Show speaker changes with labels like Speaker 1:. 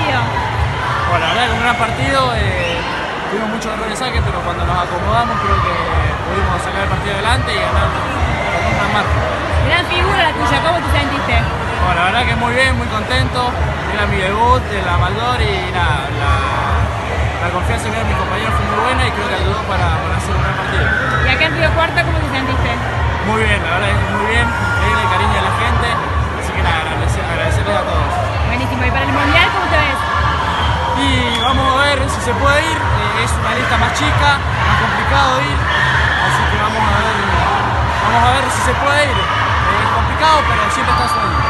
Speaker 1: partido?
Speaker 2: Bueno, la verdad que un gran partido, tuvimos muchos errores de saque, pero cuando nos acomodamos creo que pudimos sacar el partido adelante y ganar con una marca.
Speaker 1: Gran figura la tuya, ¿cómo te sentiste?
Speaker 2: Bueno, la verdad que muy bien, muy contento. Era mi debut en la Maldor y nada, la confianza que me dieron mis compañeros fue muy buena y creo que ayudó para hacer un gran partido.
Speaker 1: ¿Y acá en Río Cuarto cómo te sentiste?
Speaker 2: Muy bien, la verdad que muy bien, increíble el cariño de la gente, así que nada, agradecerles a todos.
Speaker 1: Buenísimo, ¿y para el Mundial cómo te ves?
Speaker 2: Y vamos a ver si se puede ir, es una lista más chica, más complicado ir, así que vamos a ver si se puede ir. Es complicado, pero siempre está sueño.